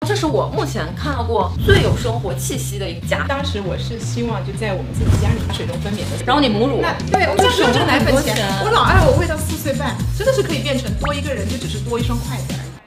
这是我目前看到过最有生活气息的一家。 当时我是希望就在我们自己家里水中分娩的， 然后你母乳， 对，我们就省这奶粉钱。我老爱我喂到4岁半，真的是可以变成多一个人，就只是多一双筷子而已。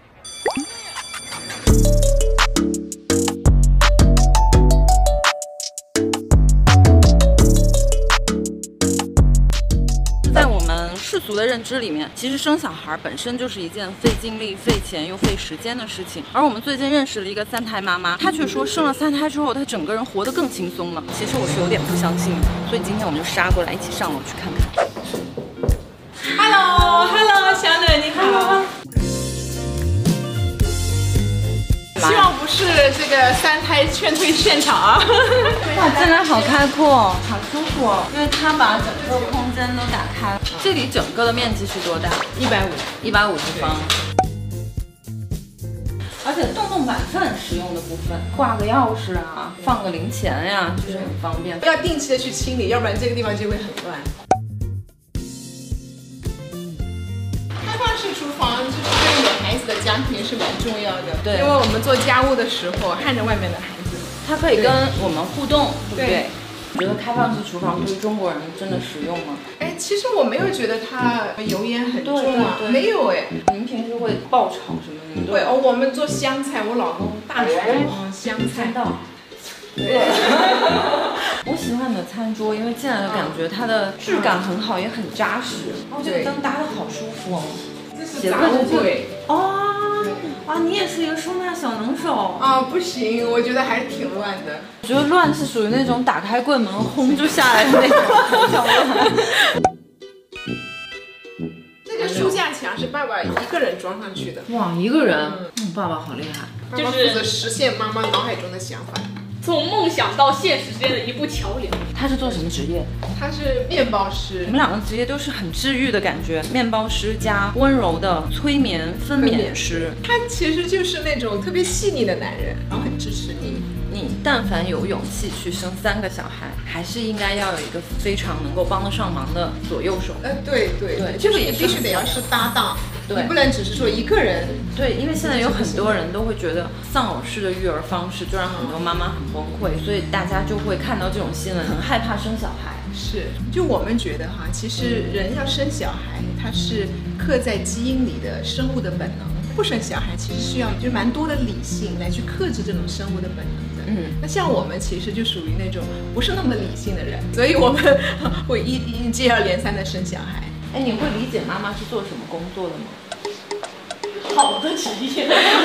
世俗的认知里面，其实生小孩本身就是一件费精力、费钱又费时间的事情。而我们最近认识了一个3胎妈妈，她却说生了3胎之后，她整个人活得更轻松了。其实我是有点不相信的，所以今天我们就杀过来一起上楼去看看。 Hello， 小奶你好。希望不是这个3胎劝退现场啊！ 哇，真的好开阔，好舒服哦，因为它把整个空间都打开了。这里整个的面积是多大？150方。而且洞板是很实用的部分，挂个钥匙啊，放个零钱呀，就是很方便。 要定期的去清理，要不然这个地方就会很乱。开放式厨房就是对有孩子的家庭是蛮重要的， 对， 因为我们做家务的时候看着外面的孩子， 它可以跟我们互动，对不对？你觉得开放式厨房对于中国人真的实用吗？ 哎，其实我没有觉得它油烟很重啊，没有哎。 您平时会爆炒什么的？ 会哦，我们做香菜，我老公大厨香菜。对。 我喜欢你的餐桌，因为进来的感觉它的质感很好，也很扎实。然后这个灯搭的好舒服哦。 这是杂物柜哦。啊，你也是一个收纳小能手啊！不行，我觉得还是挺乱的。 我觉得乱是属于那种打开柜门轰就下来的那种小乱。 这个书架墙是爸爸一个人装上去的。 哇，一个人？爸爸好厉害。 爸爸负责实现妈妈脑海中的想法。 从梦想到现实之间的一步桥梁。 他是做什么职业？ 他是面包师。 你们两个职业都是很治愈的感觉，面包师加温柔的催眠分娩师。 他其实就是那种特别细腻的男人，然后很支持你。 你但凡有勇气去生3个小孩，还是应该要有一个非常能够帮得上忙的左右手。 对，这个也必须得要是搭档。你不能只是说一个人。 对，因为现在有很多人都会觉得丧偶式的育儿方式就让很多妈妈很崩溃，所以大家就会看到这种新闻，很害怕生小孩。 是，就我们觉得哈，其实人要生小孩，它是刻在基因里的生物的本能。不生小孩其实需要就蛮多的理性来去克制这种生物的本能的。那像我们其实就属于那种不是那么理性的人，所以我们会接二连三的生小孩。 哎，你会理解妈妈是做什么工作的吗？ 好的职业。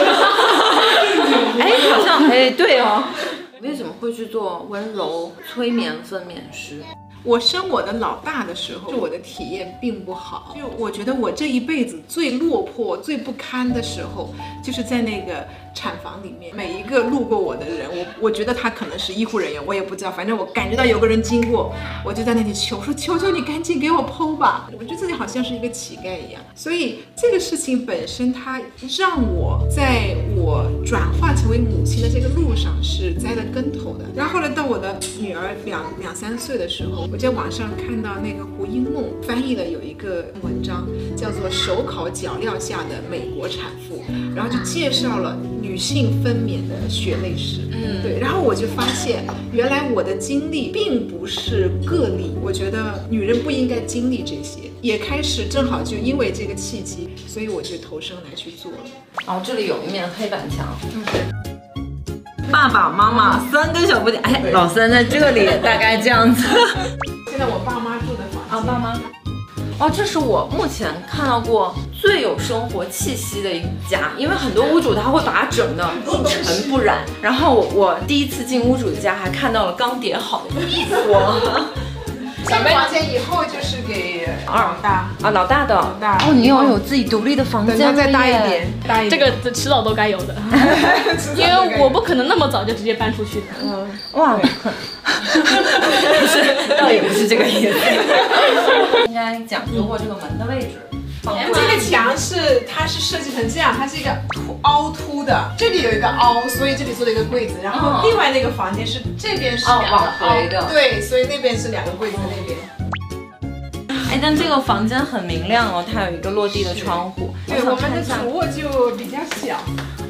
哎，好像对哦。为什么会去做温柔催眠分娩师？ 我生我的老大的时候，就我的体验并不好。就我觉得我这一辈子最落魄、最不堪的时候，就是在那个产房里面，每一个路过我的人，我觉得他可能是医护人员，我也不知道，反正我感觉到有个人经过，我就在那里求说：“求求你赶紧给我剖吧！”我觉得自己好像是一个乞丐一样。所以这个事情本身，它让我在我转化成为母亲的这个路上是栽了跟头的。然后后来到我的女儿两三岁的时候，我在网上看到那个胡因梦翻译了有一个文章，叫做《手烤脚镣下的美国产妇》，然后就介绍了女性分娩的血泪史。对，然后我就发现，原来我的经历并不是个例，我觉得女人不应该经历这些，也开始正好就因为这个契机，所以我就投身来去做了。 哦，这里有一面黑板墙。爸爸妈妈3个小不点，哎，老三在这里，大概这样子。 现在我爸妈住的房间。 爸妈。哦，这是我目前看到过最有生活气息的一家，因为很多屋主他会把它整得一尘不染。然后我第一次进屋主家，还看到了刚叠好的衣服。 小房间以后就是给老大啊，老大的。哦，你有自己独立的房间， 再大一点， 这个迟早都该有的，因为我不可能那么早就直接搬出去的。 哇，倒也不是这个意思，应该讲究过这个门的位置。 这个墙它是设计成这样，它是一个凹凸的，这里有一个凹，所以这里做了一个柜子，然后另外那个房间是这边是2个凹，对，所以那边是2个柜子那边。 哎，但这个房间很明亮哦，它有一个落地的窗户。 对，我们的主卧就比较小。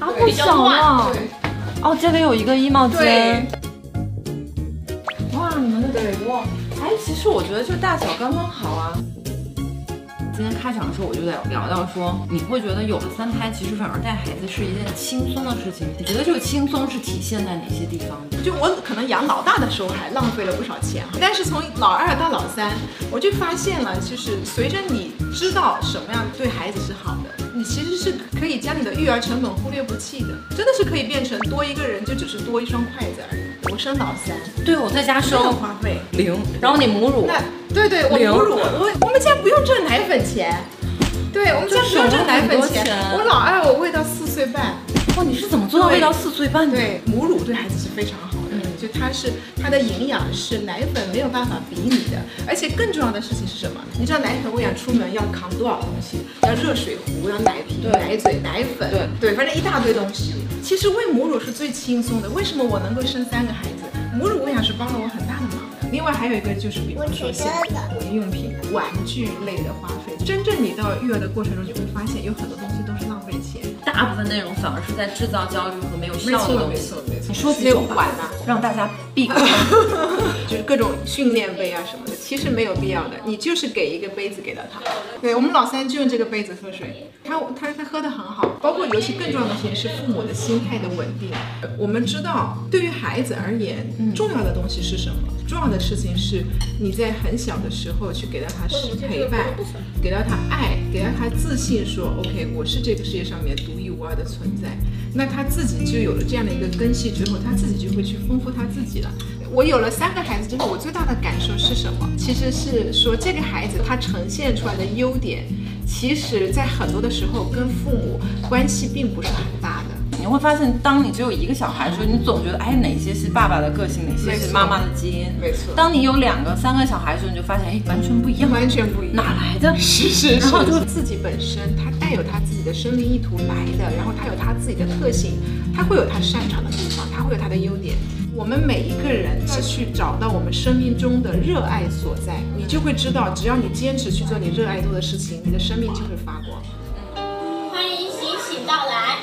啊，太小了。哦，这里有一个衣帽间。哇，你们的主卧，哎，其实我觉得就大小刚刚好啊。今天开场的时候我就在聊到说，你会觉得有了3胎，其实反而带孩子是一件轻松的事情。你觉得这个轻松是体现在哪些地方？ 就我可能养老大的时候还浪费了不少钱，但是从老2到老3，我就发现了，就是随着你知道什么样对孩子是好的，你其实是可以将你的育儿成本忽略不计的，真的是可以变成多一个人就只是多一双筷子而已。我生老3， 对，我在家生花费 0，然后你母乳， 那对，我母乳，我们家不用挣奶粉钱，对我们家不用挣奶粉钱。我老2我喂到4岁半。 哇，你是怎么做到喂到4岁半的？ 对，母乳对孩子是非常好的，就它的营养是奶粉没有办法比拟的，而且更重要的事情是什么？你知道奶粉喂养出门要扛多少东西？要热水壶，要奶瓶、奶嘴、奶粉，对，反正一大堆东西。其实喂母乳是最轻松的。为什么我能够生3个孩子？母乳喂养是帮了我很大的忙的。另外还有一个就是，比如说像文用品、玩具类的花费，真正你到育儿的过程中，你会发现有很多东西都是浪费钱。 大部分内容反而是在制造焦虑和没有效的东西。 没错。 你说几种碗啊，让大家避开， 就是各种训练杯啊什么的，其实没有必要的。你就是给一个杯子给到他。对，我们老3就用这个杯子喝水，他喝得很好。包括尤其更重要的事情是父母的心态的稳定。我们知道，对于孩子而言，重要的东西是什么？重要的事情是你在很小的时候去给到他陪伴，给到他爱，给到他自信说 OK， 我是这个世界上面独一无二的存在。那他自己就有了这样的一个根系之后，他自己就会去丰富他自己了。我有了3个孩子之后，我最大的感受是什么？其实是说这个孩子他呈现出来的优点，其实在很多的时候跟父母关系并不是很大的。 你会发现，当你只有1个小孩的时候，你总觉得，哎，哪些是爸爸的个性，哪些是妈妈的基因。 没错。 当你有2个、3个小孩的时候，你就发现，哎，完全不一样， 完全不一样， 哪来的？ 是。 然后就自己本身，他带有他自己的生命意图来的，然后他有他自己的特性，他会有他擅长的地方，他会有他的优点。我们每一个人只去找到我们生命中的热爱所在，你就会知道，只要你坚持去做你热爱做的事情，你的生命就会发光。 欢迎醒醒到来。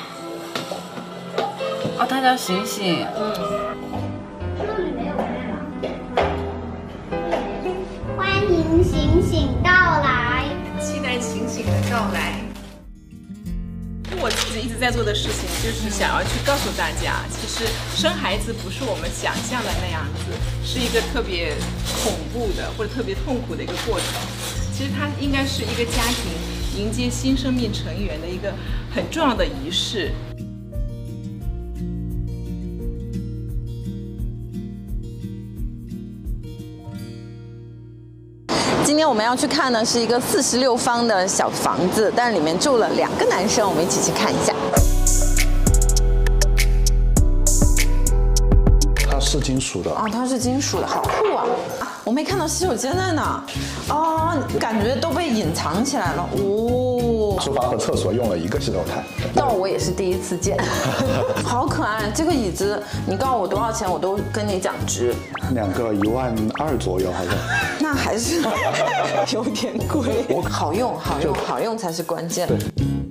哦，大家醒醒。 欢迎醒醒到来。 期待醒醒的到来。我自己一直在做的事情，就是想要去告诉大家，其实生孩子不是我们想象的那样子，是一个特别恐怖的或者特别痛苦的一个过程。其实它应该是一个家庭迎接新生命成员的一个很重要的仪式。 今天我们要去看的是一个46方的小房子，但是里面住了2个男生，我们一起去看一下。 它是金属的哦，它是金属的，好酷啊！我没看到洗手间在哪，哦，感觉都被隐藏起来了，哦。 书房和厕所用了1个洗手台， 那我也是第一次见，好可爱。这个椅子，你告诉我多少钱，我都跟你讲值。 2个12000左右，好像。 那还是有点贵。好用，好用，好用才是关键。 对。